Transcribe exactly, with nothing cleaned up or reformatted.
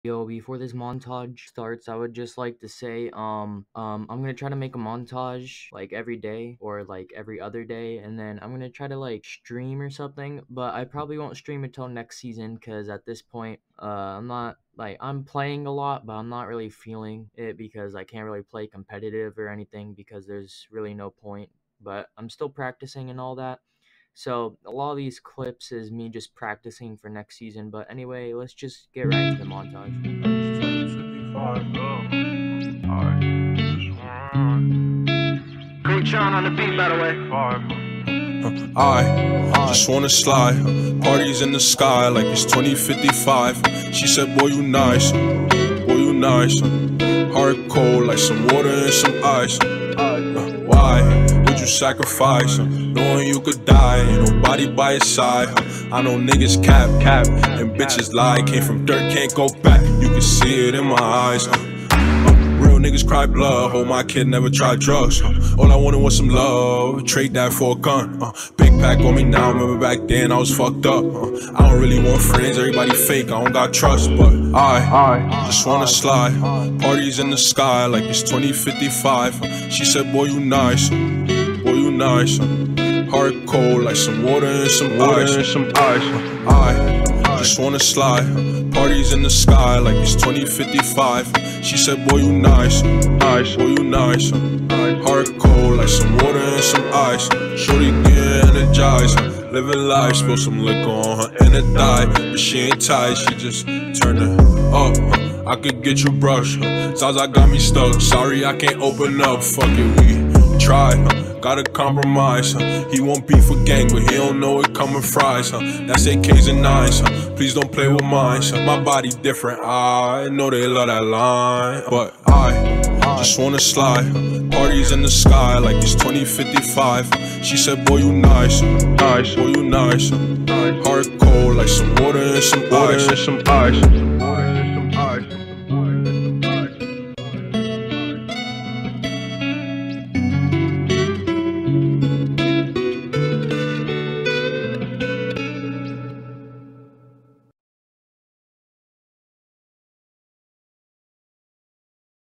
Yo, before this montage starts, I would just like to say, um, um, I'm gonna try to make a montage like every day or like every other day, and then I'm gonna try to like stream or something. But I probably won't stream until next season, cause at this point, uh, I'm not like I'm playing a lot, but I'm not really feeling it because I can't really play competitive or anything because there's really no point. But I'm still practicing and all that. So a lot of these clips is me just practicing for next season. But anyway, let's just get right into the montage. Great John on the beat, by the way. I just wanna slide, parties in the sky like it's twenty fifty-five. She said, boy, you nice, boy, you nice. Heart cold like some water and some ice. Why would you sacrifice, knowing you could die, ain't nobody by your side? I know niggas cap, cap, and bitches lie. Came from dirt, can't go back, you can see it in my eyes. Real niggas cry blood, hold my kid never tried drugs. All I wanted was some love, trade that for a gun. uh, Big pack on me now, remember back then I was fucked up. uh, I don't really want friends, everybody fake, I don't got trust. But I, I just wanna slide, parties in the sky like it's twenty fifty-five. She said, boy, you nice, boy, you nice. Heart cold like some water and some water ice. And some ice. I just wanna slide, parties in the sky like it's twenty fifty-five. She said, boy, you nice, nice, boy, you nice. Heart cold like some water and some ice. Shorty get energized, living life, spill some liquor on her inner thigh. But she ain't tight, she just turned it up. I could get you brush, Zaza got me stuck. Sorry I can't open up, fuck it, we try. Gotta compromise, huh? He won't be for gang, but he don't know it coming fries, huh? That's A Ks and nines, huh? Please don't play with mine, huh? My body different, I know they love that line. But I just wanna slide, parties in the sky like it's twenty fifty-five. She said, boy, you nice, nice, boy, you nice. Heart cold like some water and some ice.